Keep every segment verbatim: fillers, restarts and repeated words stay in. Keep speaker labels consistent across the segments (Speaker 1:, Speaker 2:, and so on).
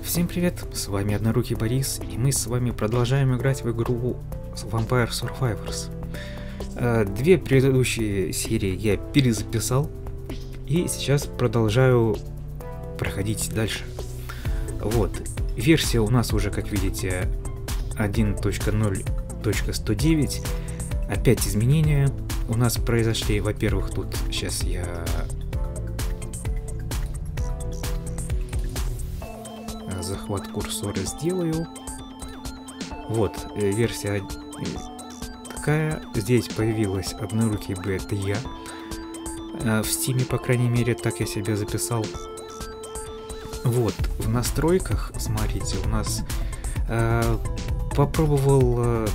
Speaker 1: Всем привет, с вами Однорукий Борис, и мы с вами продолжаем играть в игру Vampire Survivors. Две предыдущие серии я перезаписал, и сейчас продолжаю проходить дальше. Вот, версия у нас уже, как видите, один точка ноль точка сто девять. Опять изменения у нас произошли. Во-первых, тут сейчас я... захват курсора сделаю. Вот, э, версия такая. Здесь появилась Однорукий Б, это я. Э, в Стиме, по крайней мере, так я себя записал. Вот, в настройках, смотрите, у нас э, попробовал э,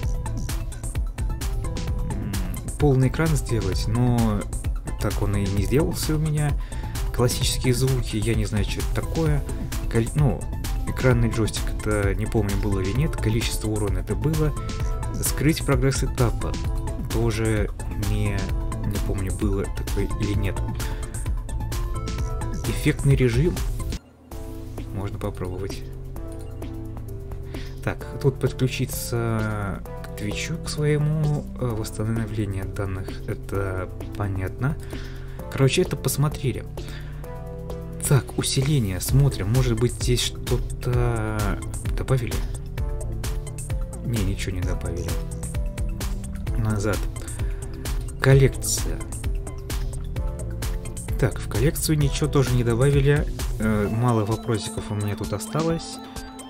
Speaker 1: полный экран сделать, но так он и не сделался у меня. Классические звуки, я не знаю, что это такое. Ну, экранный джойстик, это не помню, было или нет, количество урона это было. Скрыть прогресс этапа тоже не, не помню, было такое или нет. Эффектный режим можно попробовать. Так, тут подключиться к Твичу, к своему, восстановление данных, это понятно. Короче, это посмотрели. Так, усиление, смотрим, может быть здесь что-то добавили? Не, ничего не добавили. Назад. Коллекция. Так, в коллекцию ничего тоже не добавили. Э, мало вопросиков у меня тут осталось.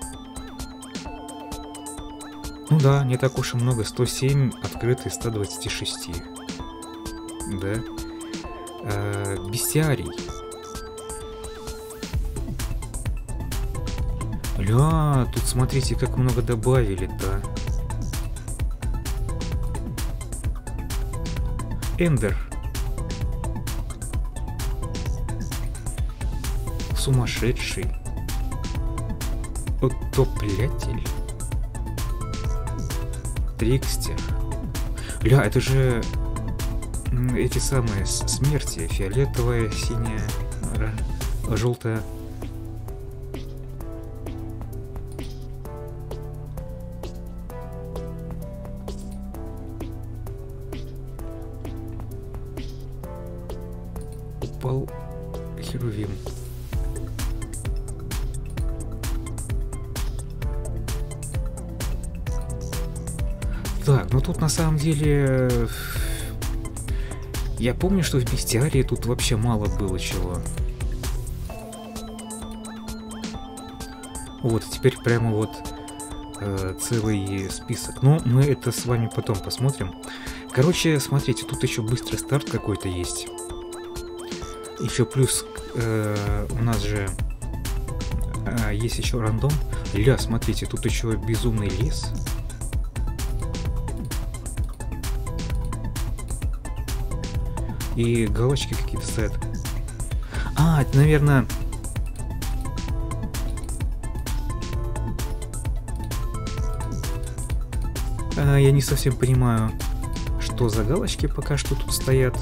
Speaker 1: Ну да, не так уж и много. сто семь открыто из ста двадцати шести. Да. Э, бестиарий. Ля, тут смотрите, как много добавили-то. Эндер. Сумасшедший. Утоплятель. Трикстер. Ля, это же эти самые смерти. Фиолетовая, синяя, желтая. Упал Херувим. Так, ну тут на самом деле... Я помню, что в Бестиарии тут вообще мало было чего. Вот, теперь прямо вот э, целый список. Но мы это с вами потом посмотрим. Короче, смотрите, тут еще быстрый старт какой-то есть. Еще плюс э, у нас же э, есть еще рандом. Ля, смотрите, тут еще безумный лес. И галочки какие-то стоят. А, это, наверное... А, я не совсем понимаю, что за галочки пока что тут стоят.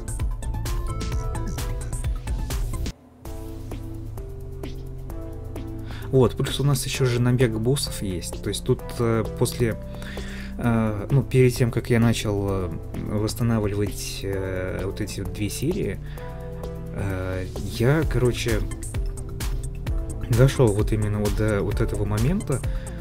Speaker 1: Вот, плюс у нас еще же набег боссов есть. То есть тут э, после... Э, ну, перед тем, как я начал э, восстанавливать э, вот эти вот две серии, э, я, короче, дошел вот именно вот до вот этого момента.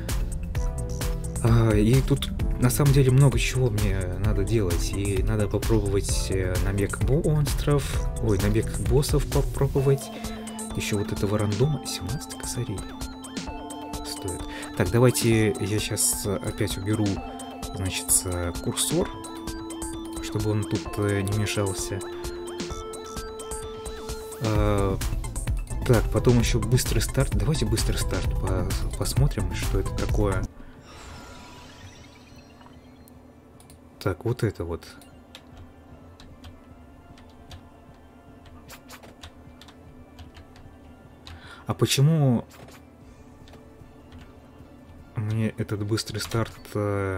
Speaker 1: Э, и тут на самом деле много чего мне надо делать. И надо попробовать э, набег монстров, ой, набег боссов попробовать. Еще вот этого рандома семнадцать косарей стоит. Так, давайте я сейчас опять уберу, значит, курсор, чтобы он тут не мешался. А, так, потом еще быстрый старт. Давайте быстрый старт по посмотрим, что это такое. Так, вот это вот. А почему мне этот быстрый старт э,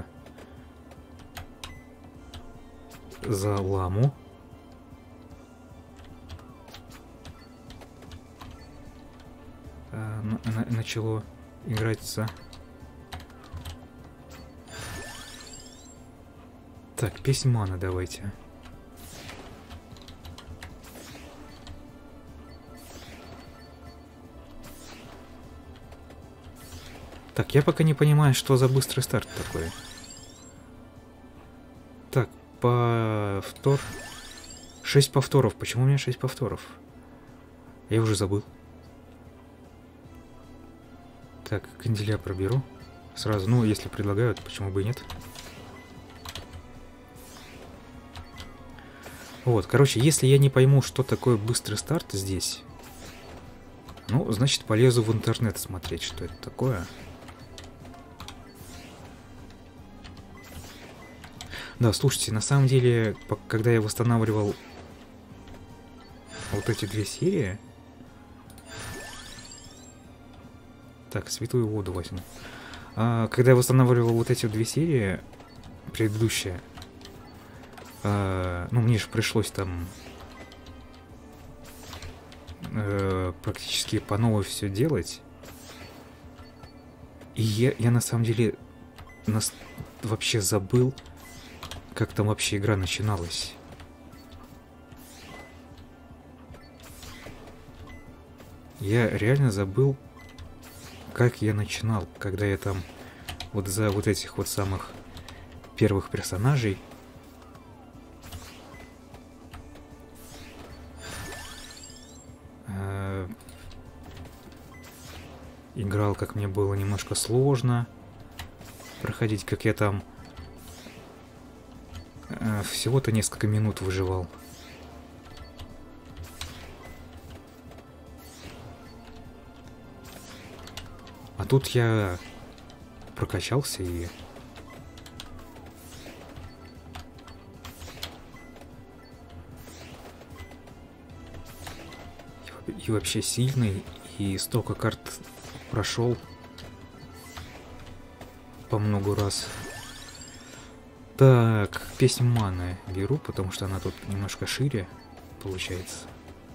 Speaker 1: за ламу? на на начало играться. Так, песнь мана давайте. Так, я пока не понимаю, что за быстрый старт такой. Так, повтор. шесть повторов. Почему у меня шесть повторов? Я уже забыл. Так, канделябр проберу. Сразу, ну, если предлагают, почему бы и нет. Вот, короче, если я не пойму, что такое быстрый старт здесь, ну, значит, полезу в интернет смотреть, что это такое. Да, слушайте, на самом деле, когда я восстанавливал вот эти две серии... Так, святую воду возьму. А, когда я восстанавливал вот эти две серии, предыдущие, а, ну, мне же пришлось там а, практически по новой все делать. И я, я на самом деле нас, вообще забыл, как там вообще игра начиналась. Я реально забыл, как я начинал, когда я там вот за вот этих вот самых первых персонажей э, играл, как мне было немножко сложно проходить, как я там э, всего-то несколько минут выживал. А тут я прокачался и... И вообще сильный, и столько карт прошел по много раз. Так, песню маны беру, потому что она тут немножко шире получается.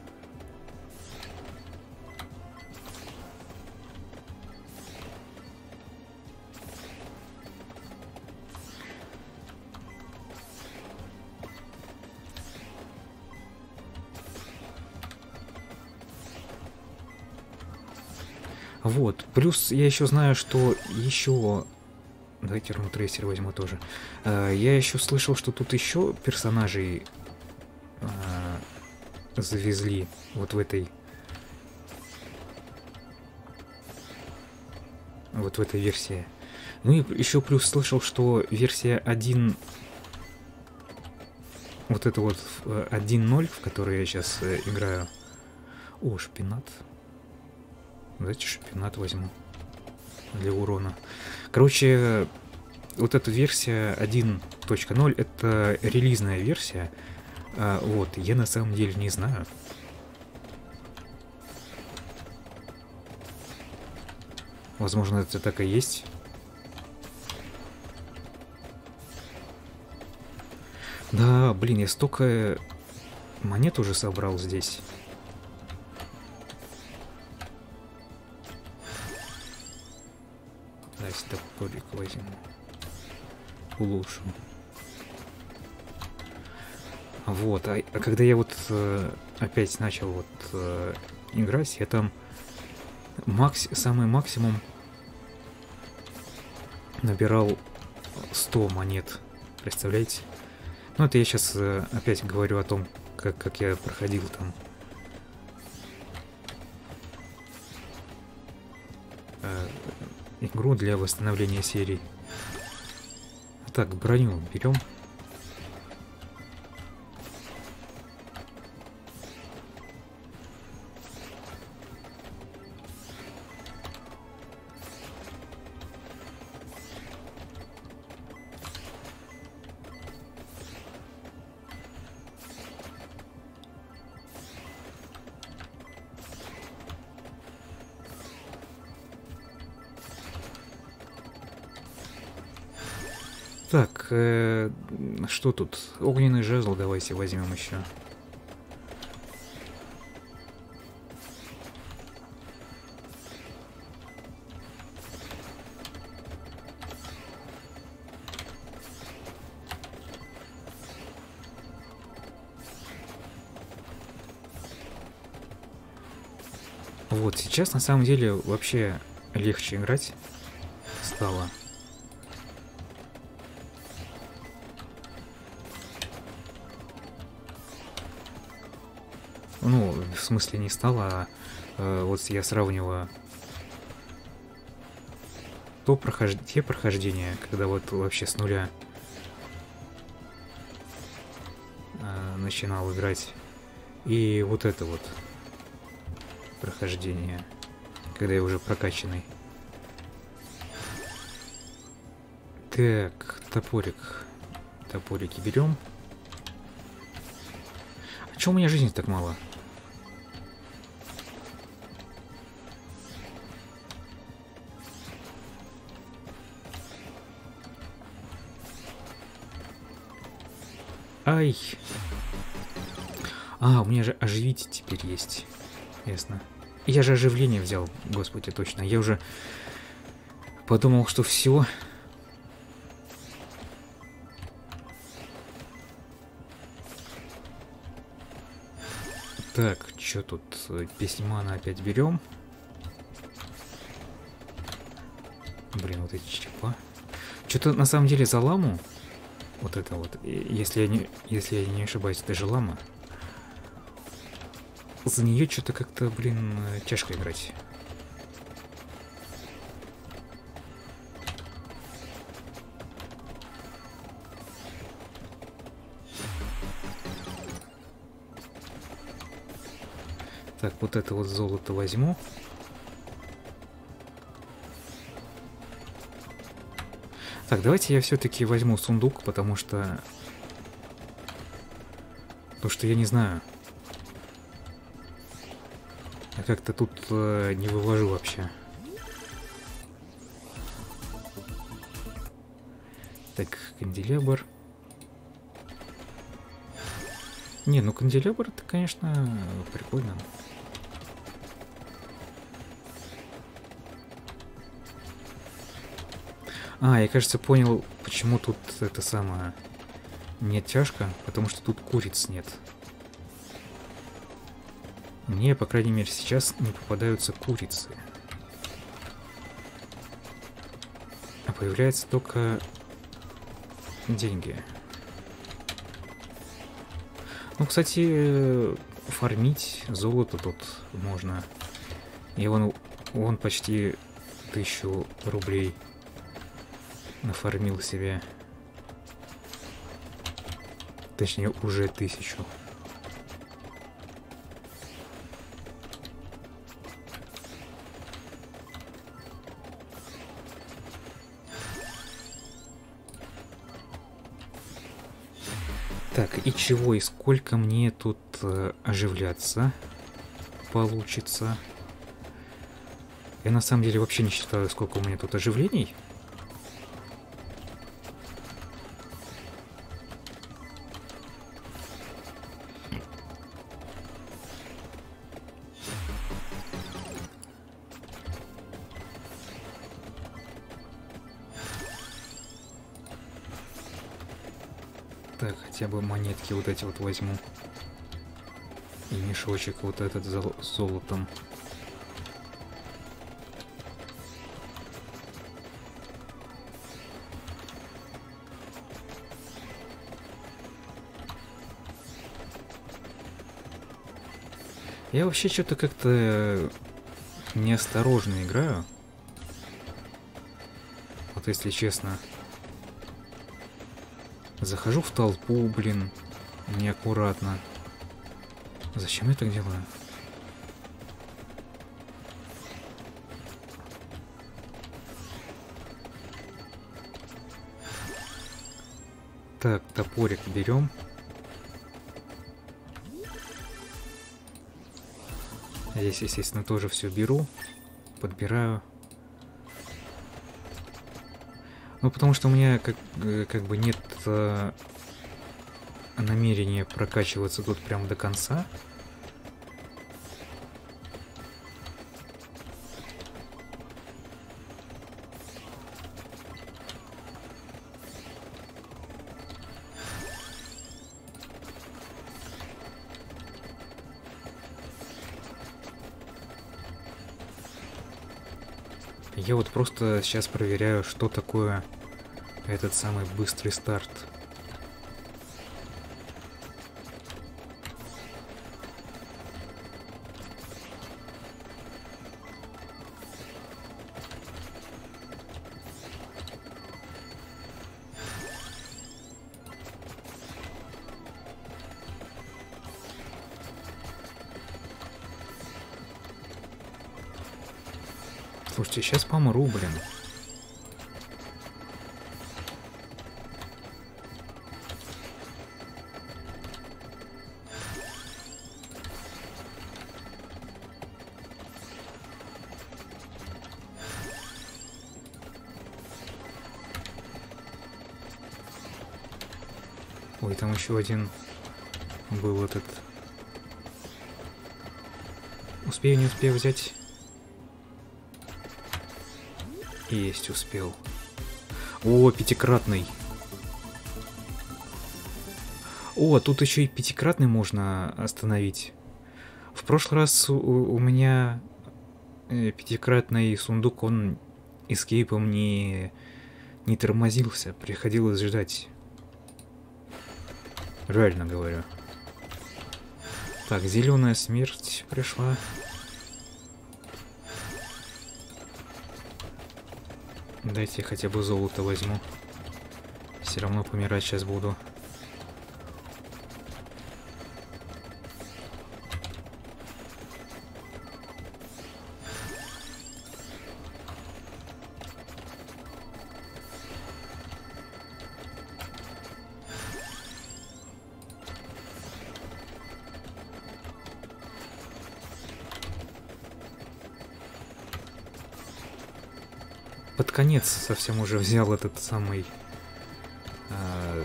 Speaker 1: Вот, плюс я еще знаю, что еще... Давайте Руну-трейсер возьму тоже. Uh, я еще слышал, что тут еще персонажей uh, завезли вот в этой... Вот в этой версии. Ну и еще плюс слышал, что версия один... Вот это вот один ноль, в которой я сейчас uh, играю... О, шпинат. Давайте шпинат возьму для урона. Короче, вот эта версия один точка ноль это релизная версия. А, вот, я на самом деле не знаю. Возможно, это так и есть. Да, блин, я столько монет уже собрал здесь. Топорик возьму. Улучшу. Вот, а, а когда я вот э, опять начал вот э, играть, я там макс, самый максимум набирал сто монет. Представляете? Ну, это я сейчас э, опять говорю о том, как, как я проходил там. Э, игру для восстановления серий. Так, броню берем. Так, э, что тут? Огненный жезл давайте возьмем еще. Вот, сейчас на самом деле вообще легче играть стало. Ну, в смысле не стало, а э, вот я сравниваю то прохож... те прохождения, когда вот вообще с нуля э, начинал играть, и вот это вот прохождение, когда я уже прокачанный. Так, топорик. Топорики берем. А чё у меня жизни так мало? Ай! А, у меня же оживить теперь есть. Ясно. Я же оживление взял, господи, точно. Я уже подумал, что все. Так, что тут? Песнь мана опять берем. Блин, вот эти черепа. Что-то на самом деле за ламу. Вот это вот. Если я не, если я не ошибаюсь, это же лама. За нее что-то как-то, блин, тяжко играть. Так, вот это вот золото возьму. Так, давайте я все-таки возьму сундук, потому что... Потому что я не знаю. Я как-то тут э, не вывожу вообще. Так, канделябр. Не, ну канделябр это, конечно, прикольно. А, я, кажется, понял, почему тут это самое... Нет тяжко, потому что тут куриц нет. Мне, по крайней мере, сейчас не попадаются курицы. А появляются только деньги. Ну, кстати, фармить золото тут можно. И он, он почти тысячу рублей нафармил себе. Точнее, уже тысячу. Так, и чего, и сколько мне тут э, оживляться получится? Я на самом деле вообще не считаю, сколько у меня тут оживлений. Так, хотя бы монетки вот эти вот возьму. И мешочек вот этот с золотом. Я вообще что-то как-то неосторожно играю. Вот если честно. Захожу в толпу, блин, неаккуратно. Зачем я так делаю? Так, топорик берем. Здесь, естественно, тоже все беру, подбираю. Ну, потому что у меня как, как бы нет э, намерения прокачиваться тут прям до конца. Я вот просто сейчас проверяю, что такое этот самый быстрый старт. Слушайте, сейчас помру, блин. Ой, там еще один был этот. Успею, не успею взять. Есть, успел. О, пятикратный. О, тут еще и пятикратный можно остановить. В прошлый раз у, у меня э, пятикратный сундук, он эскейпом не, не тормозился. Приходилось ждать. Реально говорю. Так, зеленая смерть пришла. Дайте я хотя бы золото возьму. Все равно помирать сейчас буду. Под конец совсем уже взял этот самый э,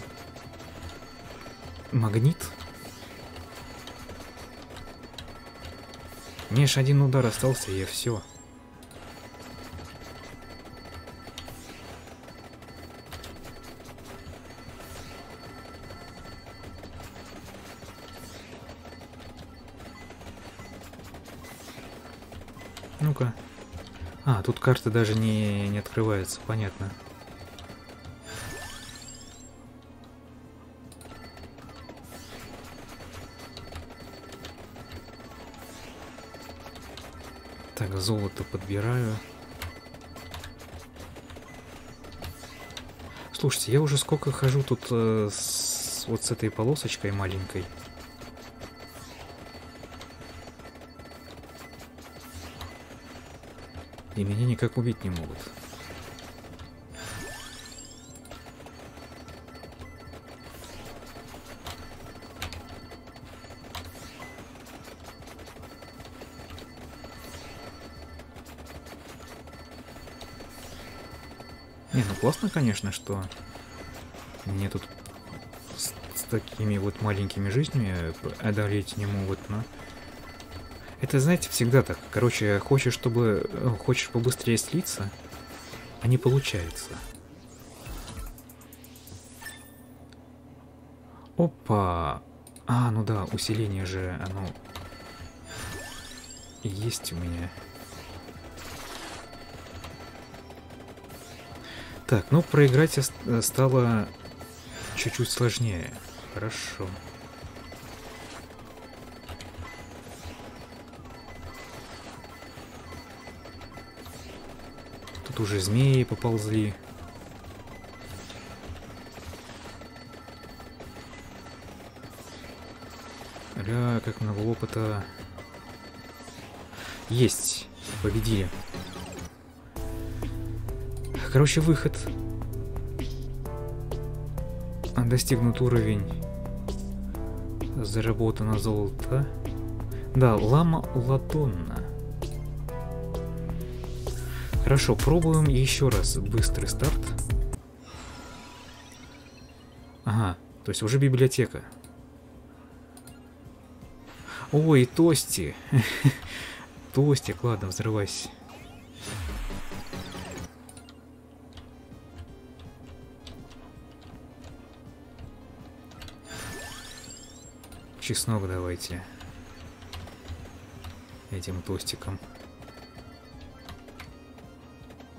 Speaker 1: магнит. Мне ж один удар остался, и все. Ну-ка. А, тут карта даже не, не открывается, понятно. Так, золото подбираю. Слушайте, я уже сколько хожу тут э, с, вот с этой полосочкой маленькой. И меня никак убить не могут. Не, ну классно, конечно, что мне тут с, с такими вот маленькими жизнями одолеть не могут, но... Это, знаете, всегда так. Короче, хочешь, чтобы... Хочешь побыстрее слиться, а не получается. Опа! А, ну да, усиление же, оно... Есть у меня. Так, ну проиграть стало чуть-чуть сложнее. Хорошо. Тут уже змеи поползли. Ля, как много опыта. Есть. Победили. Короче, выход. Достигнут уровень. Заработано золото. Да, лама ладонна. Хорошо, пробуем еще раз быстрый старт. Ага, то есть уже библиотека. Ой, Тости. Тостик, ладно, взрывайся. Чеснок давайте. Этим тостиком.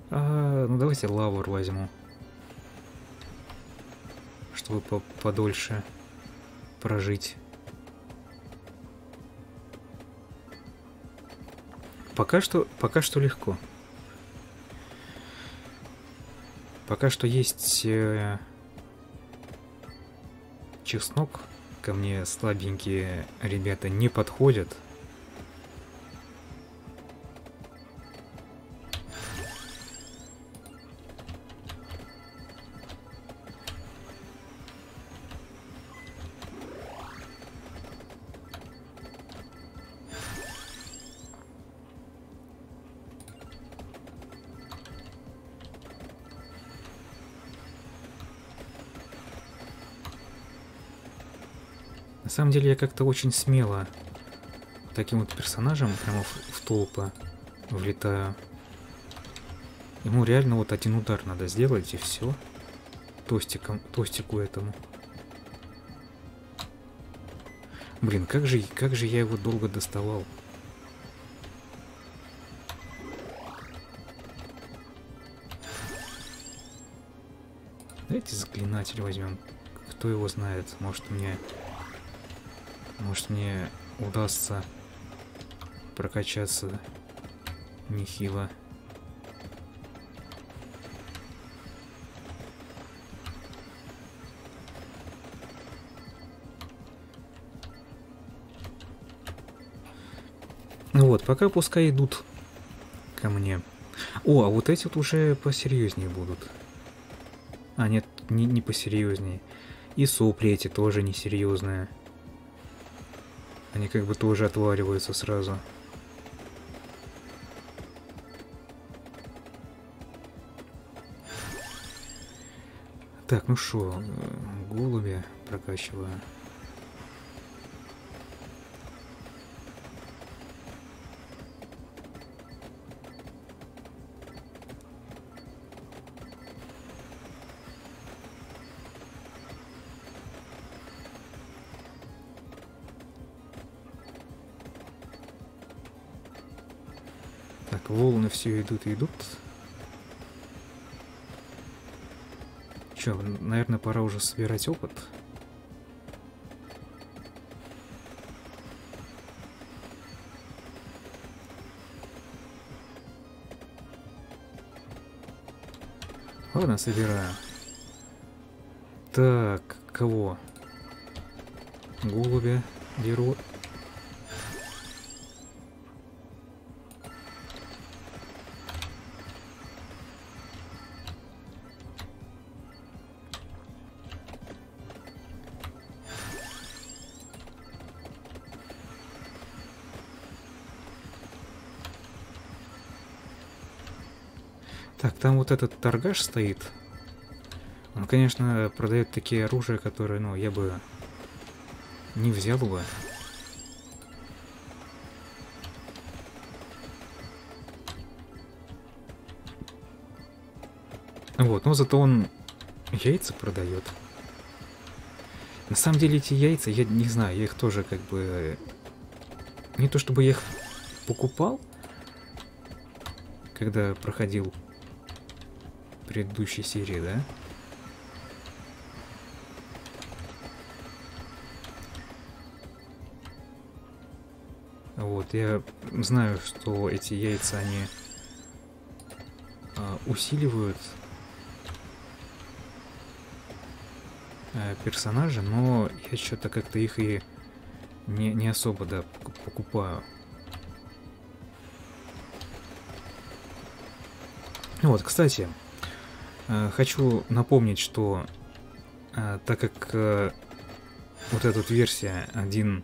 Speaker 1: А, ну давайте лавр возьму. Чтобы по подольше прожить. Пока что, пока что легко. Пока что есть э, чеснок. Ко мне слабенькие ребята не подходят. На самом деле я как-то очень смело таким вот персонажем прямо в, в толпы влетаю. Ему реально вот один удар надо сделать и все. Тостиком, тостику этому. Блин, как же, как же я его долго доставал. Давайте заклинатель возьмем. Кто его знает, может мне... Может мне удастся прокачаться нехило. Ну вот, пока пускай идут ко мне. О, а вот эти вот уже посерьезнее будут. А, нет, не, не посерьезнее. И сопли эти тоже несерьезные. Они как бы тоже отваливаются сразу. Так, ну шо, голуби прокачиваю. Так, волны все идут и идут. Че, наверное, пора уже собирать опыт. Ладно, собираю. Так, кого? Голубя беру. Так, там вот этот торгаш стоит. Он, конечно, продает такие оружия, которые, ну, я бы не взял бы. Вот, но зато он яйца продает. На самом деле эти яйца, я не знаю, я их тоже как бы... Не то чтобы я их покупал, когда проходил предыдущей серии, да? Вот, я знаю, что эти яйца, они а, усиливают а, персонажа, но я что-то как-то их и не, не особо, да, покупаю. Вот, кстати, хочу напомнить, что так как вот эта вот версия один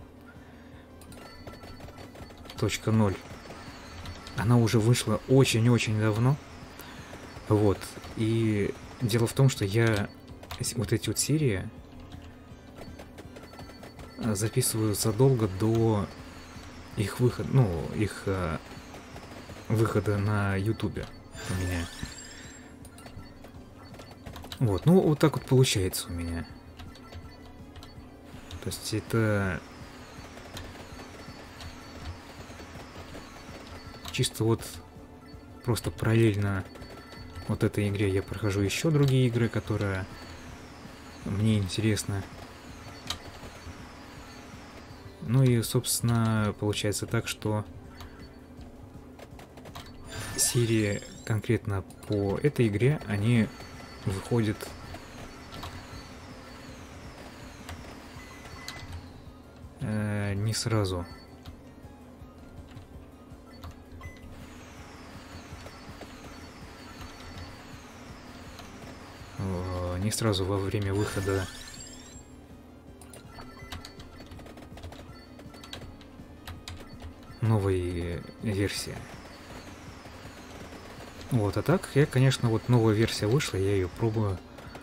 Speaker 1: точка ноль, она уже вышла очень-очень давно, вот, и дело в том, что я вот эти вот серии записываю задолго до их выхода, ну, их выхода на ютубе у меня. Вот, ну вот так вот получается у меня. То есть это чисто вот просто параллельно вот этой игре я прохожу еще другие игры, которые мне интересны. Ну и, собственно, получается так, что серии конкретно по этой игре, они выходят э, не сразу. О, не сразу во время выхода новой версии. Вот, а так, я, конечно, вот новая версия вышла, я ее пробую.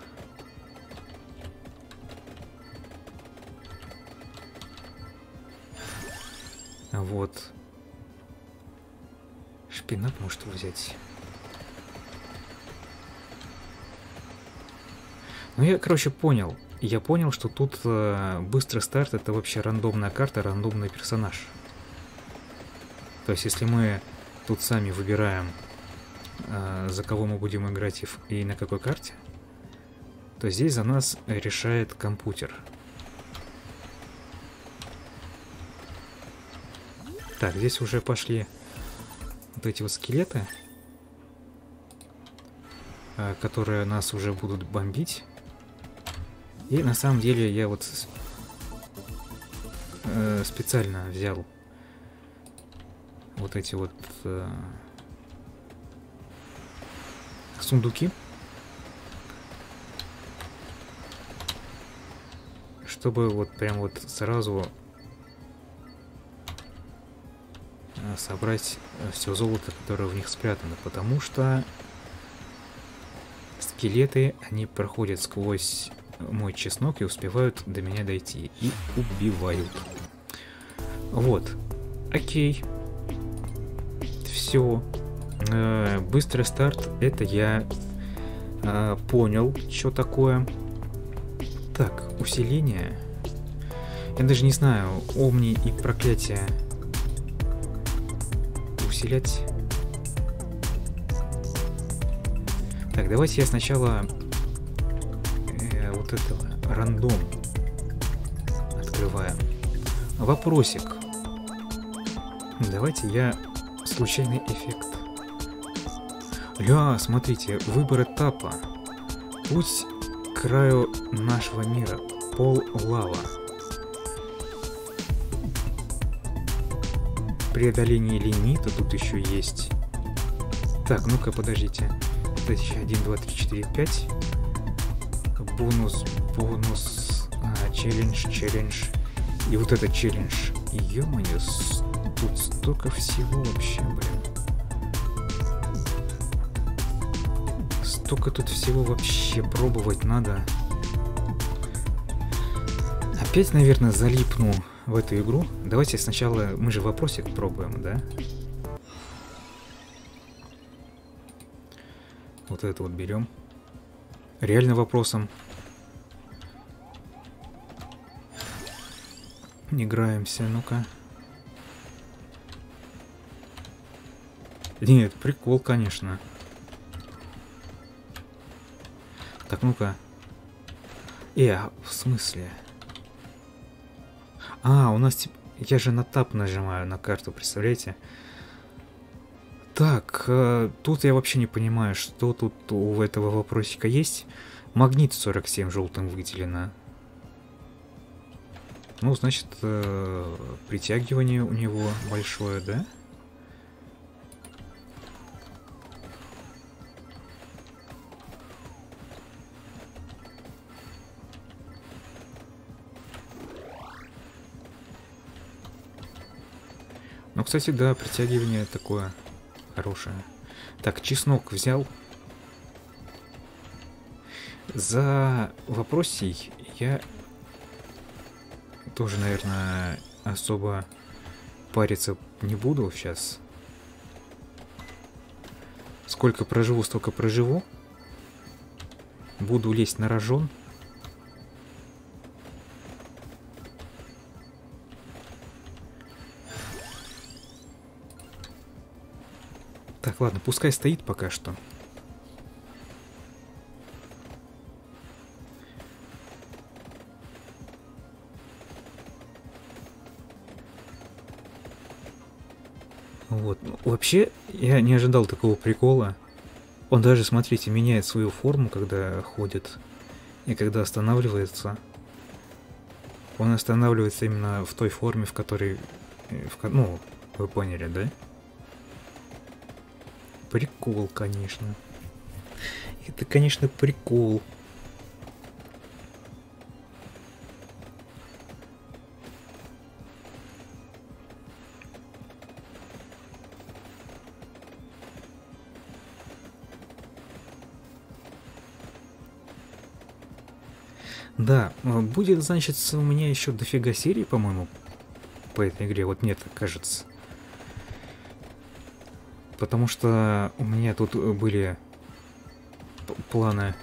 Speaker 1: Вот. Шпинат может взять. Ну, я, короче, понял. Я понял, что тут э, быстрый старт — это вообще рандомная карта, рандомный персонаж. То есть, если мы тут сами выбираем, э, за кого мы будем играть и, и на какой карте, то здесь за нас решает компьютер. Так, здесь уже пошли вот эти вот скелеты, э, которые нас уже будут бомбить. И на самом деле я вот э, специально взял вот эти вот э, сундуки, чтобы вот прям вот сразу э, собрать все золото, которое в них спрятано, потому что скелеты, они проходят сквозь мой чеснок и успевают до меня дойти и убивают. Вот, окей. Все. Э, быстрый старт, это я э, понял, что такое. Так, усиление. Я даже не знаю, омни и проклятие усилять. Так, давайте я сначала э, вот этого рандом открываем. Вопросик. Давайте я случайный эффект. Ля, смотрите, выбор этапа. Путь к краю нашего мира. Пол лава. Преодоление лимита тут еще есть. Так, ну-ка, подождите. Это еще один, два, три, четыре, пять. Бонус, бонус, а, челлендж, челлендж. И вот это челлендж. Ё-моё, тут столько всего вообще, блин. Столько тут всего вообще пробовать надо. Опять, наверное, залипну в эту игру. Давайте сначала, мы же вопросик пробуем, да? Вот это вот берем. Реально вопросом. Играемся, ну-ка. Нет, прикол, конечно. Так, ну-ка. Э, в смысле? А, у нас типа... Я же на тап нажимаю на карту, представляете? Так, э, тут я вообще не понимаю, что тут у этого вопросика есть. Магнит сорок семь желтым выделено. Ну, значит, э, притягивание у него большое, да? Ну, кстати, да, притягивание такое хорошее. Так, чеснок взял. За вопросей я тоже, наверное, особо париться не буду сейчас. Сколько проживу, столько проживу. Буду лезть на рожон. Так, ладно, пускай стоит пока что. Вообще, я не ожидал такого прикола. Он даже, смотрите, меняет свою форму, когда ходит. И когда останавливается. Он останавливается именно в той форме, в которой... В, ну, вы поняли, да? Прикол, конечно. Это, конечно, прикол. Да, будет, значит, у меня еще дофига серий, по-моему, по этой игре. Вот мне так кажется. Потому что у меня тут были планы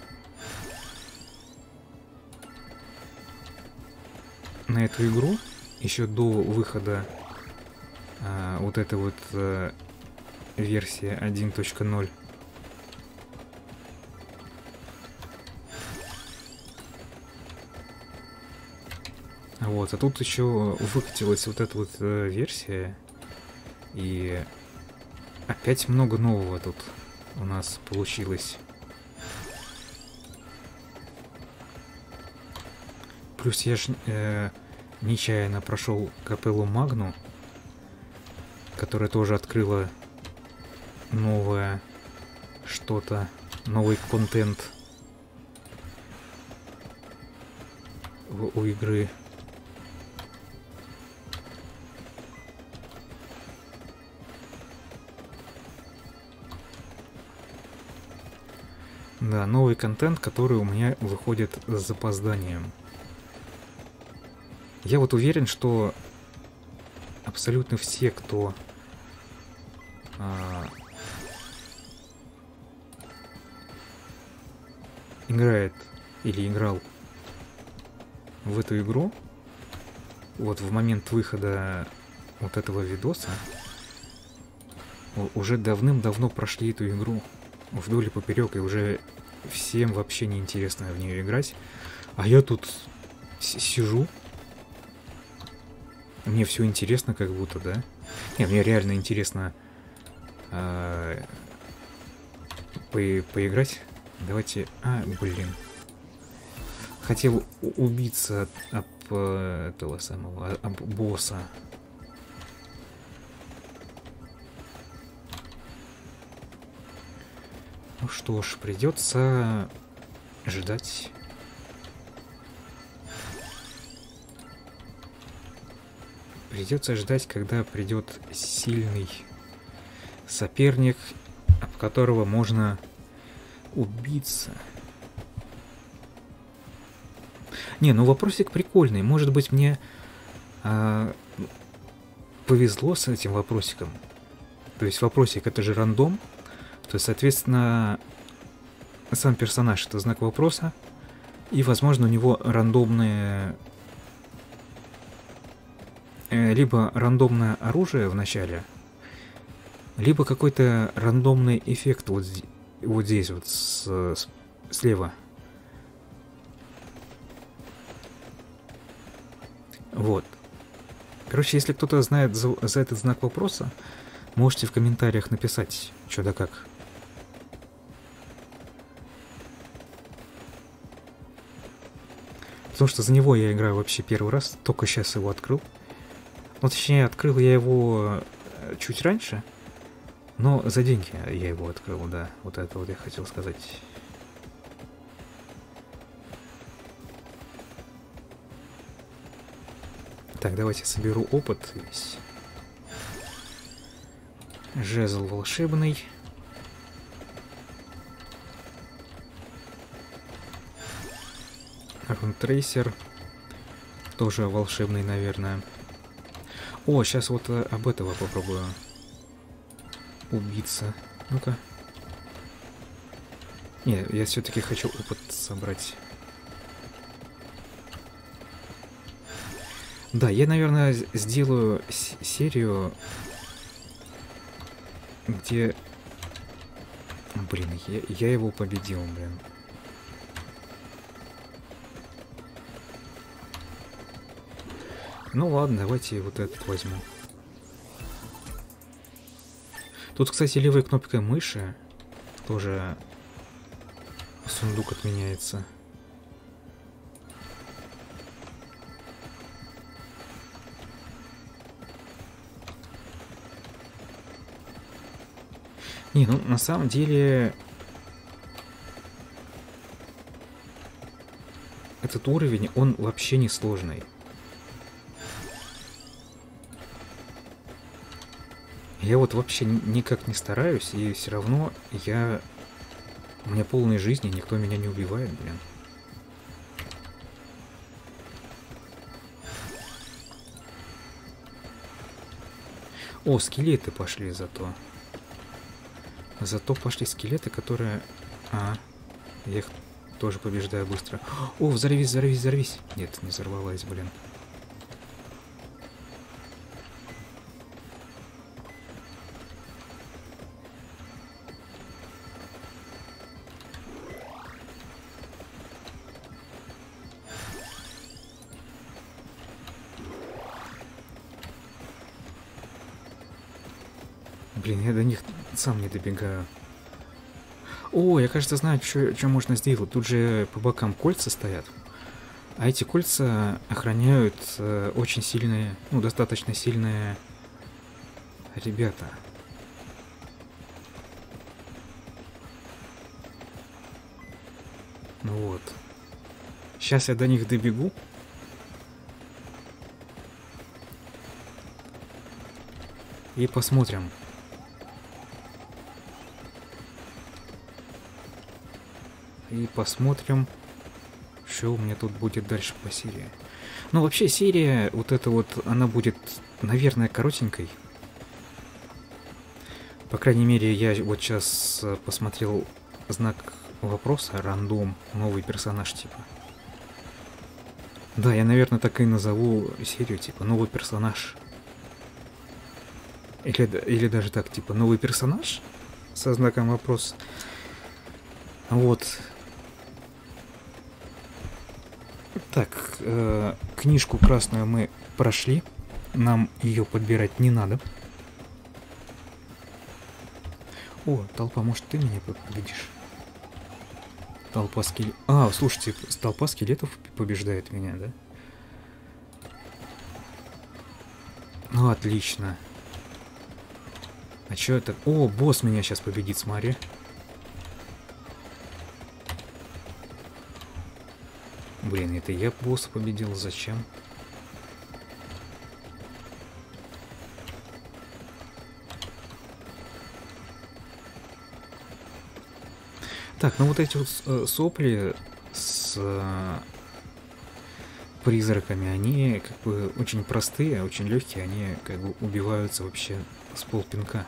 Speaker 1: на эту игру еще до выхода а, вот этой вот а, версии один точка ноль. Вот, а тут еще выкатилась вот эта вот э, версия, и опять много нового тут у нас получилось. Плюс я ж э, нечаянно прошел Капеллу Магну, которая тоже открыла новое что-то, новый контент у, у игры. Да, новый контент, который у меня выходит с запозданием. Я вот уверен, что абсолютно все, кто а, играет или играл в эту игру, вот в момент выхода вот этого видоса, уже давным-давно прошли эту игру вдоль и поперек, и уже всем вообще не интересно в нее играть. А я тут сижу. Мне все интересно, как будто, да? Не, мне реально интересно э, по поиграть. Давайте... А, блин. Хотел убиться об э, этого самого, об босса. Ну что ж, придется ждать. Придется ждать, когда придет сильный соперник, об которого можно убиться. Не, ну вопросик прикольный. Может быть, мне а, повезло с этим вопросиком. То есть вопросик — это же рандом. То есть, соответственно, сам персонаж — это знак вопроса. И, возможно, у него рандомные... Либо рандомное оружие в начале, либо какой-то рандомный эффект вот, вот здесь вот с, с, слева. Вот. Короче, если кто-то знает за, за этот знак вопроса, можете в комментариях написать, что да как. Потому что за него я играю вообще первый раз, только сейчас его открыл. Ну, точнее, открыл я его чуть раньше, но за деньги я его открыл, да. Вот это вот я хотел сказать. Так, давайте соберу опыт весь. Жезл волшебный. Рунтрейсер. Тоже волшебный, наверное. О, сейчас вот э, об этого попробую убиться. Ну-ка. Не, я все-таки хочу опыт собрать. Да, я, наверное, сделаю серию, где... Блин, я, я его победил, блин. Ну ладно, давайте вот этот возьму. Тут, кстати, левой кнопкой мыши тоже сундук отменяется. Не, ну на самом деле этот уровень, он вообще не сложный. Я вот вообще никак не стараюсь, и все равно я... У меня полной жизни, никто меня не убивает, блин. О, скелеты пошли зато. Зато пошли скелеты, которые... А, я их тоже побеждаю быстро. О, взорвись, взорвись, взорвись. Нет, не взорвалась, блин. Блин, я до них сам не добегаю. О, я, кажется, знаю, что можно сделать. Тут же по бокам кольца стоят. А эти кольца охраняют э, очень сильные, ну, достаточно сильные ребята. Ну вот. Сейчас я до них добегу. И посмотрим. И посмотрим, что у меня тут будет дальше по серии. Ну, вообще, серия вот эта вот, она будет, наверное, коротенькой. По крайней мере, я вот сейчас посмотрел знак вопроса, рандом, новый персонаж, типа. Да, я, наверное, так и назову серию, типа, новый персонаж. Или, или даже так, типа, новый персонаж со знаком вопроса. Вот. Так, э, книжку красную мы прошли. Нам ее подбирать не надо. О, толпа, может, ты меня победишь? Толпа скелетов. А, слушайте, толпа скелетов побеждает меня, да? Ну, отлично. А что это? О, босс меня сейчас победит, смотри. Блин, это я босса победил, зачем? Так, ну вот эти вот э, сопли с э, призраками, они как бы очень простые, очень легкие, они как бы убиваются вообще с полпинка.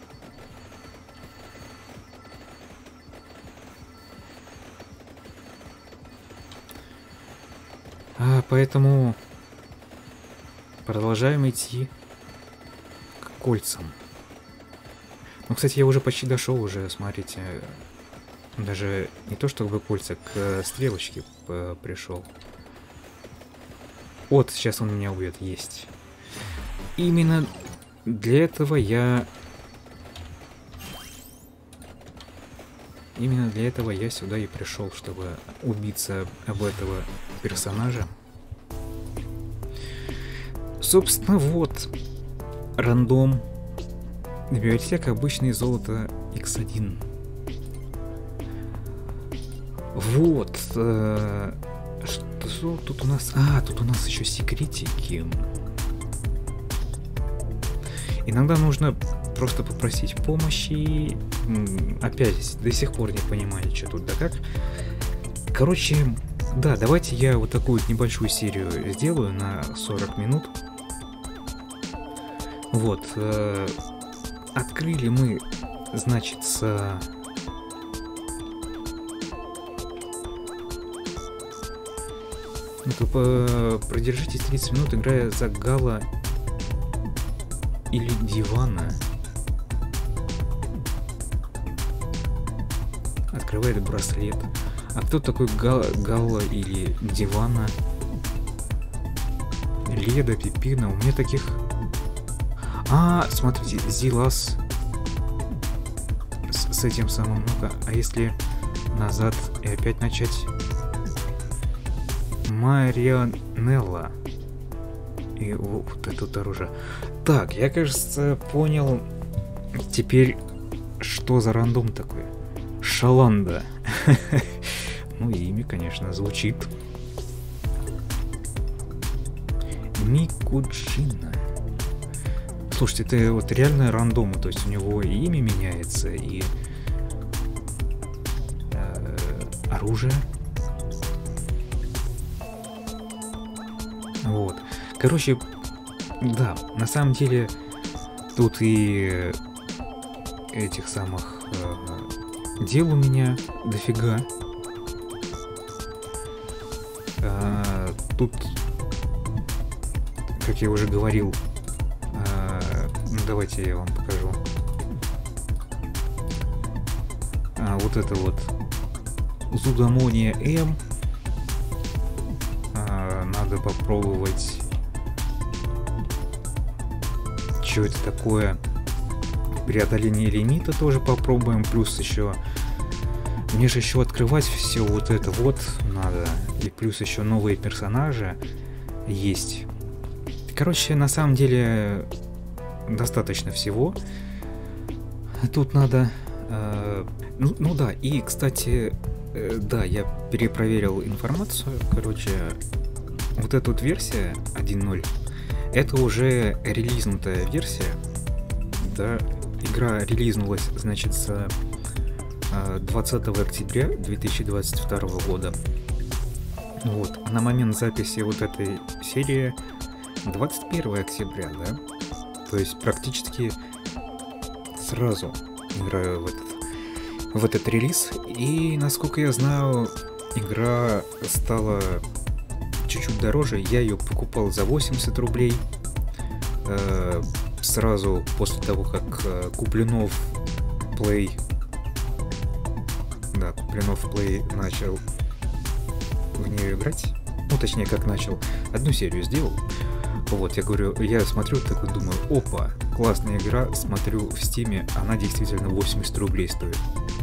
Speaker 1: А, поэтому продолжаем идти к кольцам. Ну, кстати, я уже почти дошел уже, смотрите. Даже не то чтобы кольца, к стрелочке пришел. Вот, сейчас он меня убьет, есть. Именно для этого я... Именно для этого я сюда и пришел, чтобы убиться об этого персонажа. Собственно, вот. Рандом. Библиотека обычное золото икс один. Вот. Э, что тут у нас? А, тут у нас еще секретики. Иногда нужно просто попросить помощи. Опять до сих пор не понимаю, что тут да как. Короче, да, давайте я вот такую вот небольшую серию сделаю на сорок минут. Вот. Э, открыли мы, значит, с... Ну-ка, продержитесь тридцать минут, играя за Гала или Дивана. Открывает браслет. А кто такой Гал, Галла или Дивана? Леда, Пипина. У меня таких... А, смотрите, Зилас. этим самым. Ну-ка, а если назад и опять начать? Марионелла. И вот это оружие. Так, я, кажется, понял теперь, что за рандом такой. Шаланда. Ну и имя, конечно, звучит. Микуджина. Слушайте, это вот реально рандом, то есть у него и имя меняется, и э, оружие. Вот. Короче, да, на самом деле тут и этих самых э, дел у меня дофига. А, тут, как я уже говорил, а, ну, давайте я вам покажу. А, вот это вот Зудамония М. А, надо попробовать. Что это такое? Преодоление лимита тоже попробуем. Плюс еще мне же еще открывать все вот это вот надо. И плюс еще новые персонажи есть. Короче, на самом деле достаточно всего. Тут надо... Э, ну, ну да, и, кстати, э, да, я перепроверил информацию. Короче, вот эта вот версия один ноль, это уже релизнутая версия. Да, игра релизнулась, значит, с двадцатого октября две тысячи двадцать второго года. Вот. А на момент записи вот этой серии двадцать первого октября, да? То есть практически сразу играю в этот, в этот релиз. И, насколько я знаю, игра стала чуть-чуть дороже. Я ее покупал за восемьдесят рублей. Э, сразу после того, как э, Куплинов Play... Да, Куплинов Play начал в нее играть. Ну, точнее, как начал. Одну серию сделал. Вот, я говорю, я смотрю, такой думаю, опа, классная игра, смотрю в Стиме, она действительно восемьдесят рублей стоит.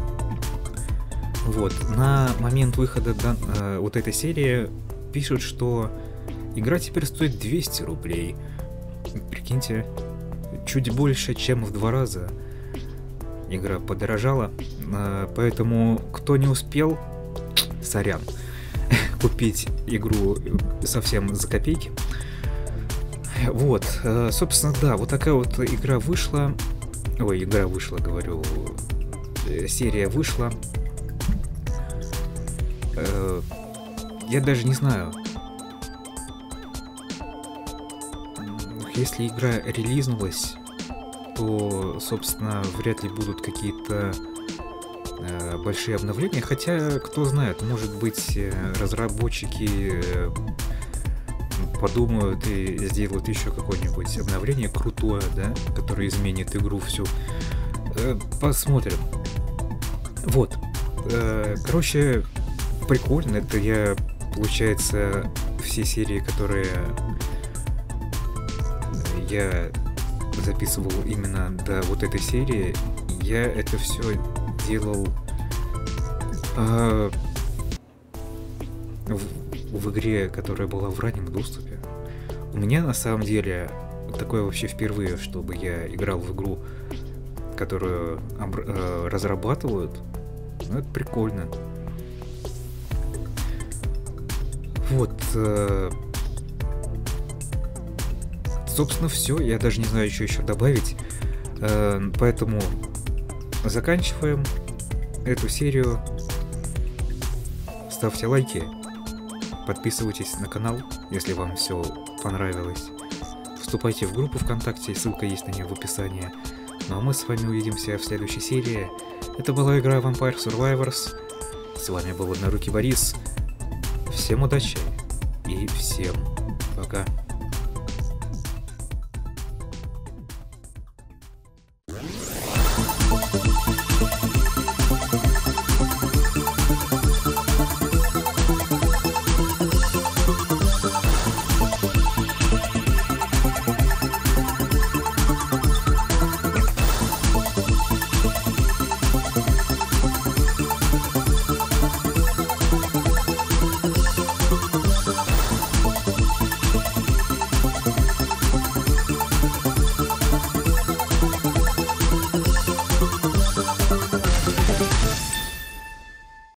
Speaker 1: Вот, на момент выхода дан, э, вот этой серии пишут, что игра теперь стоит двести рублей. Прикиньте, чуть больше, чем в два раза игра подорожала. Э, поэтому, кто не успел, сорян, купить игру совсем за копейки. Вот, собственно, да, вот такая вот игра вышла. Ой, игра вышла, говорю. Серия вышла. Я даже не знаю. Если игра релизнулась, то, собственно, вряд ли будут какие-то большие обновления. Хотя, кто знает, может быть, разработчики подумают и сделают еще какое-нибудь обновление крутое, да, которое изменит игру всю. Посмотрим. Вот. Короче, прикольно. Это я, получается, все серии, которые я записывал именно до вот этой серии, я это все делал в, в игре, которая была в раннем доступе. У меня на самом деле такое вообще впервые, чтобы я играл в игру, которую э, разрабатывают. Ну, это прикольно. Вот. Э, собственно, все. Я даже не знаю, что еще добавить. Э, поэтому заканчиваем эту серию. Ставьте лайки. Подписывайтесь на канал, если вам все понравилось. Вступайте в группу ВКонтакте, ссылка есть на нее в описании. Ну а мы с вами увидимся в следующей серии. Это была игра Vampire Survivors. С вами был Однорукий Борис. Всем удачи и всем пока.